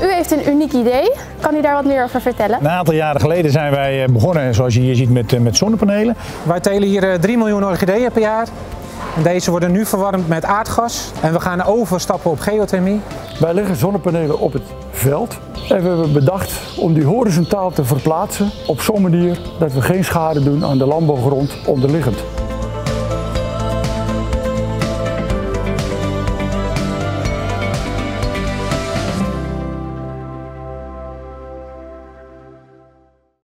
U heeft een uniek idee. Kan u daar wat meer over vertellen? Een aantal jaren geleden zijn wij begonnen, zoals je hier ziet, met zonnepanelen. Wij telen hier 3 miljoen orchideeën per jaar. En deze worden nu verwarmd met aardgas. En we gaan overstappen op geothermie. Wij leggen zonnepanelen op het veld. En we hebben bedacht om die horizontaal te verplaatsen op zo'n manier dat we geen schade doen aan de landbouwgrond onderliggend.